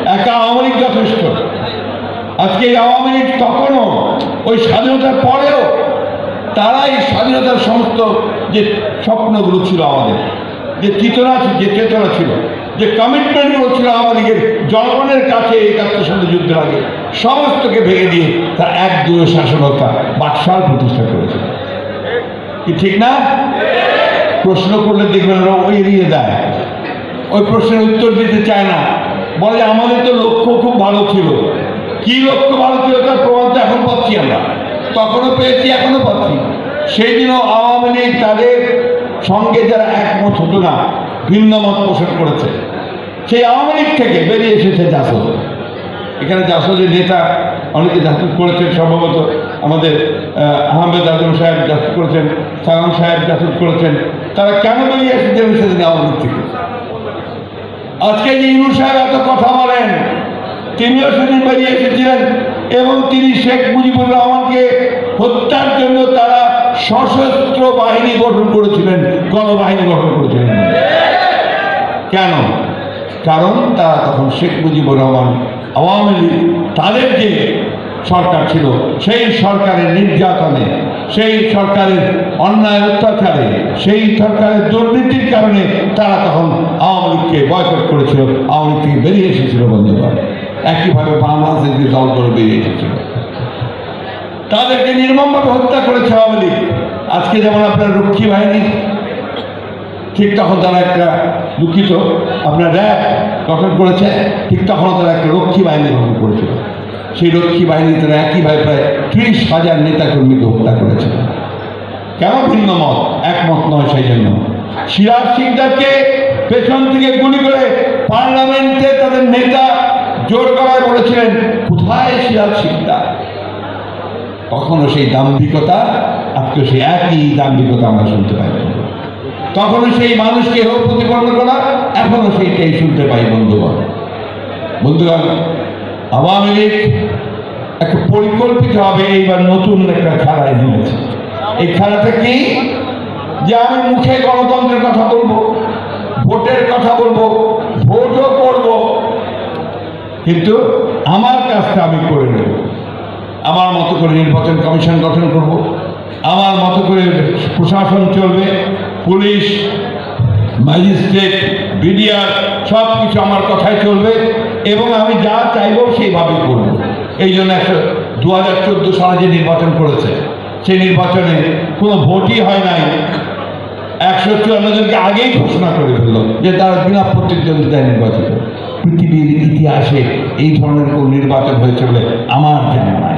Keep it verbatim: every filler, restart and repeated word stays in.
একা আওয়ামী লীগ যথেষ্ট। আজকে এই আওয়ামী লীগ তখনও ওই স্বাধীনতার পরেও তারাই স্বাধীনতার সমস্ত যে স্বপ্নগুলো ছিল আমাদের, যে চেতনা যে চেতনা ছিল, যে কমিটমেন্টগুলো ছিল আওয়ামী লীগের জনগণের কাছে একাত্তর সালে যুদ্ধের আগে, সমস্তকে ভেঙে দিয়ে তার এক দূর শাসনতা বাদশাহ প্রতিষ্ঠা করেছিল। কি ঠিক না? প্রশ্ন করলে দেখবেন ওরা এড়িয়ে দেয়, ওই প্রশ্নের উত্তর দিতে চায় না, বলে আমাদের তো লক্ষ্য খুব ভালো ছিল। কি লক্ষ্য ভালো ছিল তার প্রমাণ তো এখন পাচ্ছি আমরা, তখনও পেয়েছি এখনো পাচ্ছি। সেই দিনও আওয়ামী লীগ তাদের সঙ্গে যারা একমত হতো না, ভিন্ন মত পোষণ করেছে, সেই আওয়ামী লীগ থেকে বেরিয়ে এসেছে জাসদ। এখানে জাসদের নেতা অনেকে জাসদ করেছেন, সম্ভবত আমাদের আহমেদ আজম সাহেব জাসদ করেছেন, সালাম সাহেব জাসদ করেছেন। তারা কেন বেরিয়ে এসেছেন সেদিন আওয়ামী লীগ থেকে? আজকে যে ইনু সাহেব এত কথা বলেন, তিনিও সেদিন বেরিয়ে এসেছিলেন এবং তিনি শেখ মুজিবুর রহমানকে হত্যার জন্য তারা সশস্ত্র বাহিনী গঠন করেছিলেন, গণবাহিনী গঠন করেছিলেন। কেন? কারণ তারা তখন শেখ মুজিবুর রহমান আওয়ামী লীগ তাদের যে সরকার ছিল, সেই সরকারের নির্যাতনে, সেই সরকারের অন্যায় অত্যাচারে, সেই সরকারের দুর্নীতির কারণে তারা তখন আওয়ামী লীগকে বয়কট করেছিল, আওয়ামী লীগ থেকে বেরিয়ে এসেছিল বন্ধুগণ। একইভাবে বাংলাদেশের যে দলগুলো বেরিয়ে এসেছিল, তাদেরকে নির্মমভাবে হত্যা করেছে আওয়ামী লীগ। আজকে যেমন আপনার রক্ষী বাহিনী, ঠিক তখন তারা একটা দুঃখিত আপনার র্যাব গঠন করেছে, ঠিক তখন তারা একটা রক্ষী বাহিনী গঠন করেছিল। সেই রক্ষী বাহিনী তারা একইভাবে প্রায় ত্রিশ হাজার নেতাকর্মীকে হত্যা করেছে। কেন ভিন্ন মত, একমত নয়? সেই জন্য সিরাজ সিকদারকে পেছন থেকে গুলি করে পার্লামেন্টে তাদের নেতা জোর গলায় বলেছিলেন, কোথায় সিরাজ সিকদার? তখনও সেই দাম্ভিকতা, আজকে সেই একই দাম্ভিকতা আমরা শুনতে পাই। তখনও সেই মানুষকে হোক প্রতিপন্ন করা, এখনো সেইটাই শুনতে পাই বন্ধুগণ। বন্ধুগণ, আওয়ামী লীগ একটা পরিকল্পিতভাবে এইবার নতুন একটা খেলায় নেমেছে। এই খেলাটা কি? যে আমি মুখে গণতন্ত্রের কথা বলবো, ভোটের কথা বলবো, ভোটও করবো, কিন্তু আমার কাজটা আমি করে নেব। আমার মতো করে নির্বাচন কমিশন গঠন করব, আমার মতো করে প্রশাসন চলবে, পুলিশ, ম্যাজিস্ট্রেট, বিডিআর সব কিছু আমার কথায় চলবে এবং আমি যা চাইব সেইভাবেই করব। এই জন্য একশো দু হাজার চোদ্দো সালে যে নির্বাচন করেছে, সেই নির্বাচনে কোনো ভোটই হয় নাই। একশো চুয়ান্ন জনকে আগেই ঘোষণা করে ফেলল যে তারা বিনা প্রতিদ্বন্দ্বিতায় নির্বাচিত। পৃথিবীর ইতিহাসে এই ধরনের কোনো নির্বাচন হয়েছে বলে আমার জানা নাই।